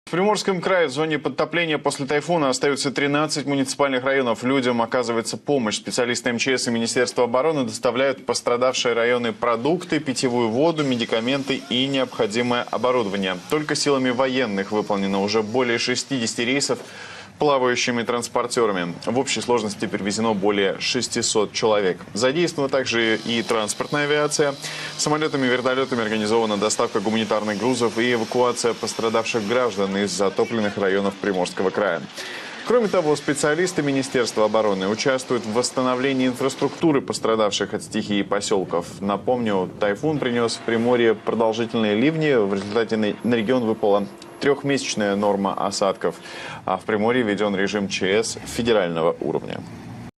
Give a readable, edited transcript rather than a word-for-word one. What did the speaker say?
В Приморском крае в зоне подтопления после тайфуна остаются 13 муниципальных районов. Людям оказывается помощь. Специалисты МЧС и Министерства обороны доставляют в пострадавшие районы продукты, питьевую воду, медикаменты и необходимое оборудование. Только силами военных выполнено уже более 60 рейсов плавающими транспортерами. В общей сложности перевезено более 600 человек. Задействована также и транспортная авиация. Самолетами и вертолетами организована доставка гуманитарных грузов и эвакуация пострадавших граждан из затопленных районов Приморского края. Кроме того, специалисты Министерства обороны участвуют в восстановлении инфраструктуры пострадавших от стихии поселков. Напомню, тайфун принес в Приморье продолжительные ливни. В результате на регион выпала трехмесячная норма осадков. А в Приморье введен режим ЧС федерального уровня.